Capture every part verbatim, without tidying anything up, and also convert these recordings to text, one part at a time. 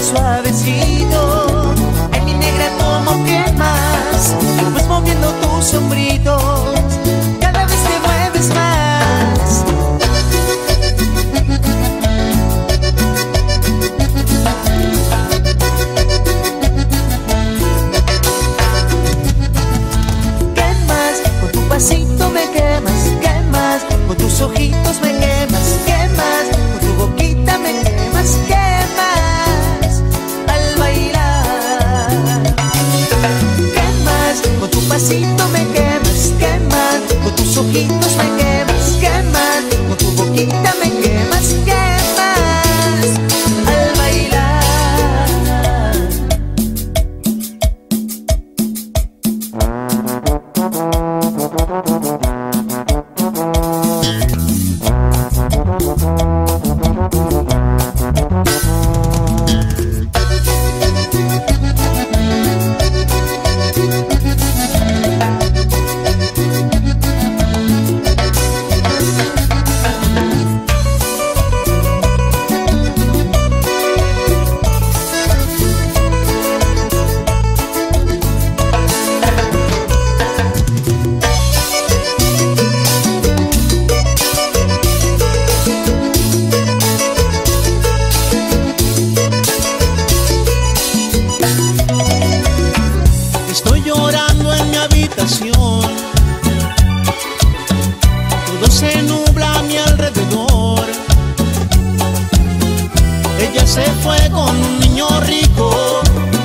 suavecito. Ay, mi negra, ¿cómo quemas? Pues moviendo tus hombritos, cada vez te mueves más. Quemas, con tu pasito me quemas. Quemas, con tus ojitos me quemas. Quemas, con tu boquita me quemas. Quemas, al bailar. Quemas, con tu pasito me quemas. Quemas, con tus ojitos me quemas. Quemas, con tu boquita me quemas. Quemas, al bailar. Estoy llorando en mi habitación, todo se nubla a mi alrededor. Ella se fue con un niño rico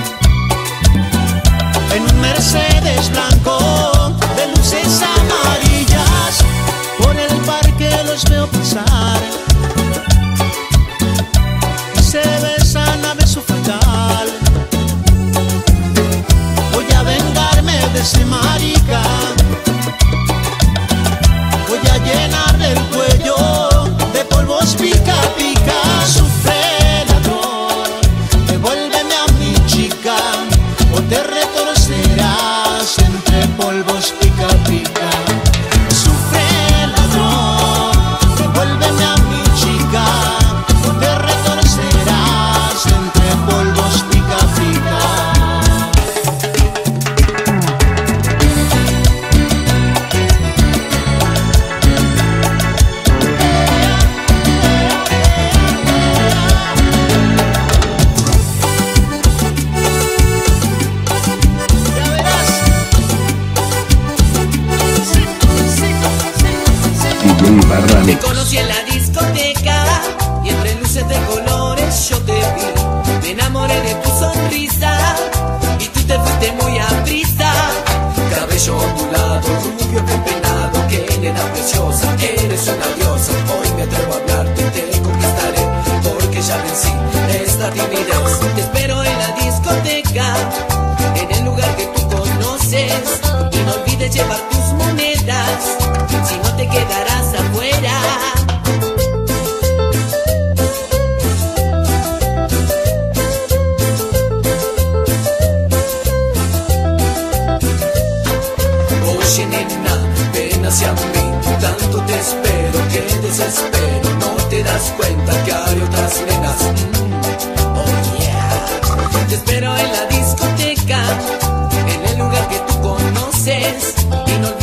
en un Mercedes blanco de luces amarillas. Por el parque los veo pasar y se besan a beso fatal. Voy a vengarme de ese marica, voy a llenarle el cuello de polvos pica pica. Sufre, ladrón, devuélveme a mi chica, o te retorcerás entre polvos pica pica. Sufre, ladrón, devuélveme a mi chica, o te retorcerás entre polvos pica pica. Te conocí en la discoteca y entre luces de colores yo te vi. Me enamoré de tu sonrisa y tú te fuiste muy a prisa. Cabello ondulado, rubio que peinado, que nena preciosa, eres una diosa. Hoy me atrevo a hablarte y te conquistaré, porque ya vencí esta timidez. Te espero en la discoteca, en el lugar que tú conoces, y no olvides llevar tus monedas, si no te quedarás afuera. Oye, nena, ven hacia mí, tanto te espero que desespero. No te das cuenta que hay otras nenas. Mm, oh yeah. Te espero en la discoteca, en el lugar que tú conoces, y no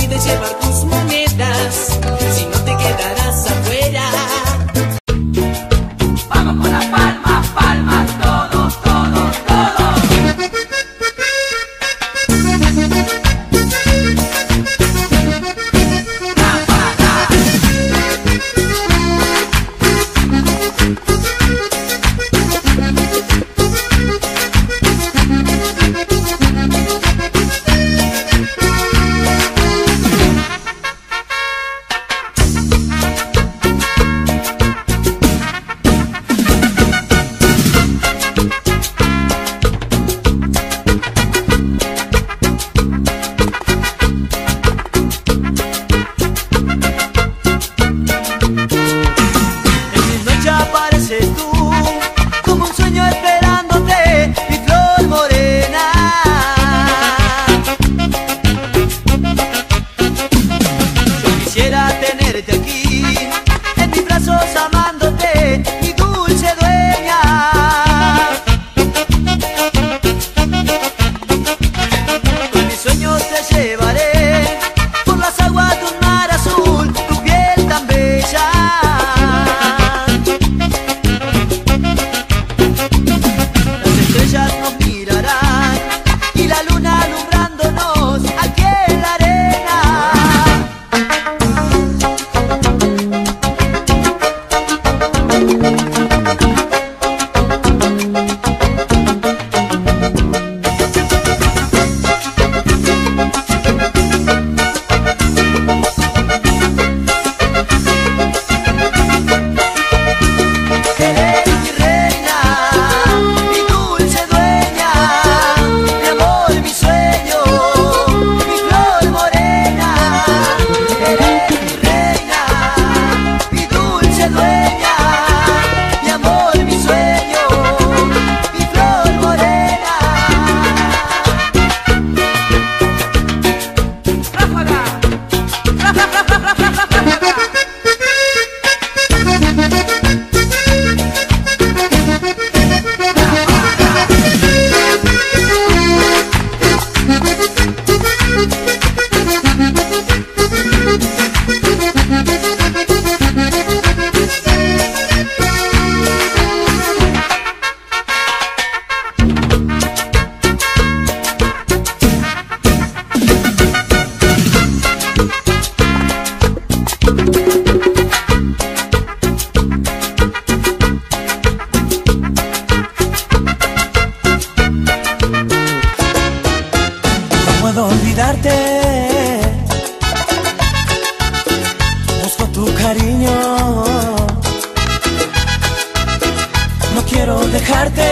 quiero dejarte.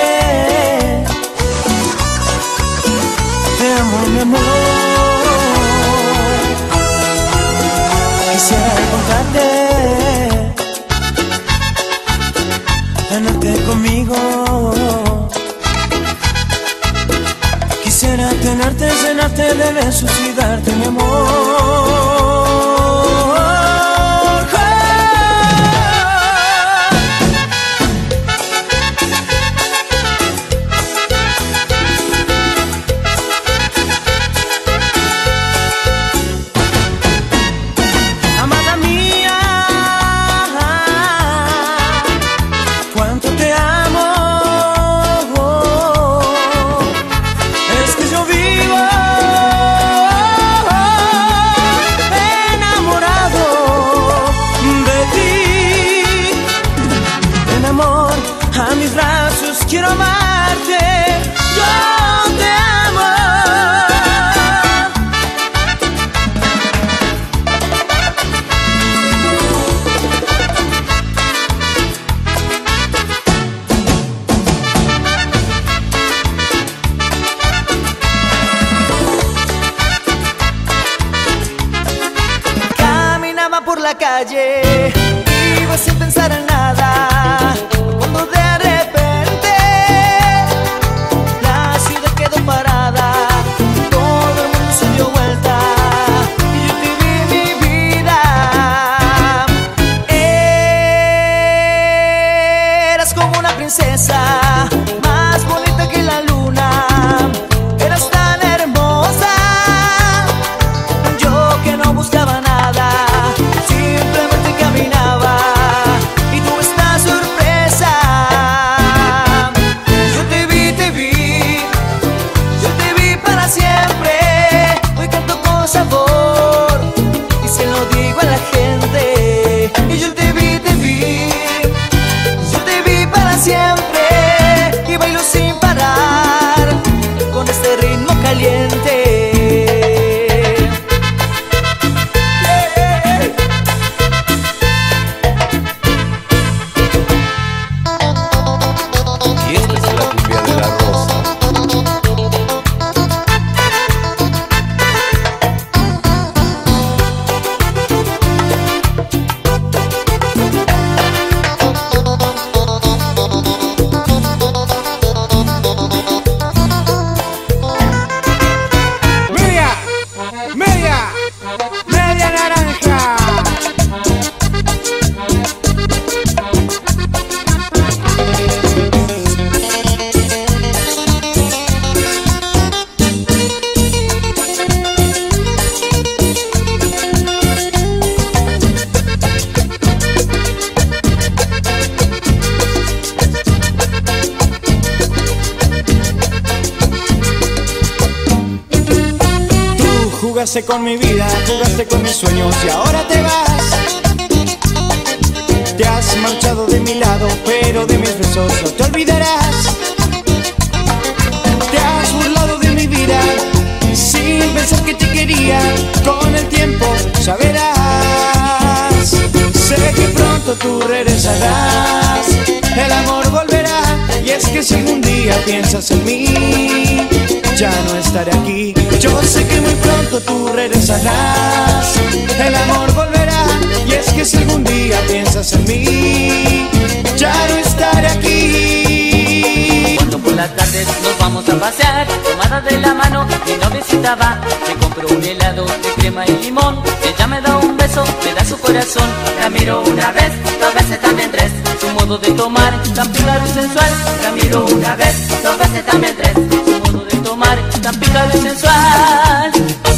Te amo, mi amor. Quisiera encontrarte, tenerte conmigo. Quisiera tenerte, llenarte de besos y darte mi amor. Quiero amarte, yo te amo. Caminaba por la calle, iba sin pensar en nada, cuando de repente parada, todo el mundo se dio vuelta y yo te vi, mi vida. Eras como una princesa, más bonita que la luna. Eras tan hermosa, yo que no buscaba nada, simplemente caminaba y tú estás sorpresa. Yo te vi, te vi, siempre, hoy canto con sabor y se lo digo a la gente. Y yo te vi, te vi, yo te vi para siempre y bailo sin parar con este ritmo caliente. Y esta es la cumbia de la rosa. Jugaste con mi vida, jugaste con mis sueños y ahora te vas. Te has marchado de mi lado, pero de mis besos no te olvidarás. Te has burlado de mi vida, sin pensar que te quería. Con el tiempo ya verás. Sé que pronto tú regresarás, el amor volverá. Y es que si algún día piensas en mí, ya no estaré aquí. Yo sé que muy pronto tú regresarás, el amor volverá. Y es que si algún día piensas en mí, ya no estaré aquí. Cuando por las tardes nos vamos a pasear, tomadas de la mano, mi noviecita va. Me compro un helado de crema y limón. Ella me da un beso, me da su corazón. La miro una vez, dos veces también tres. Su modo de tomar, tan picado y sensual. La miro una vez, dos veces también tres. Su modo de tomar, tan picado y sensual.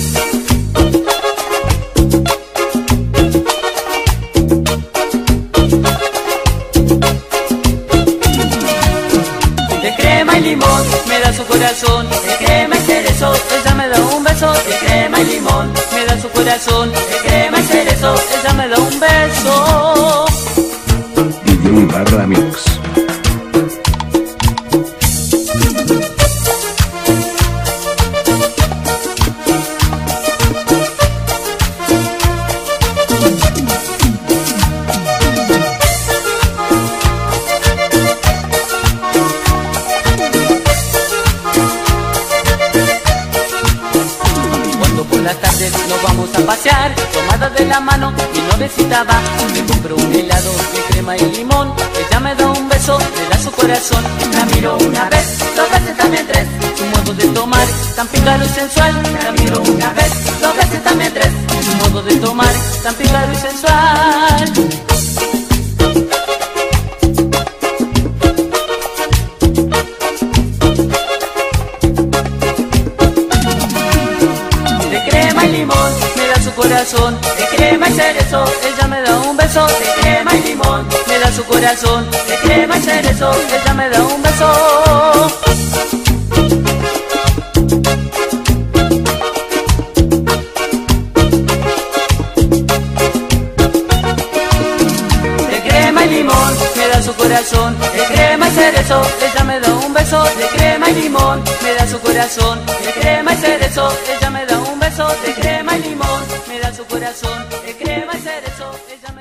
De crema y limón, me da su corazón. De crema y cerezo, ella me da un beso. De crema y limón, me da su corazón. De crema y cerezo, ella me da un beso. D J Barra Mix. a pasear, tomadas de la mano, mi noviecita va. Me compro un helado de crema y limón. Ella me da un beso, me da su corazón. La miro una vez, dos veces, también tres. Su modo de tomar, tan pícaro y sensual. La miro una vez, dos veces, también tres. Su modo de tomar, tan pícaro y sensual. Corazón, de crema y cerezo, ella me da un beso, de crema y limón, me da su corazón, de crema y cerezo, ella me da un beso. De crema y limón, me da su corazón, de crema y cerezo, ella me da un beso, de crema y limón, me da su corazón, de crema y cerezo, ella me da un beso, de crema y limón, me da su corazón, de crema y cerezo, ella me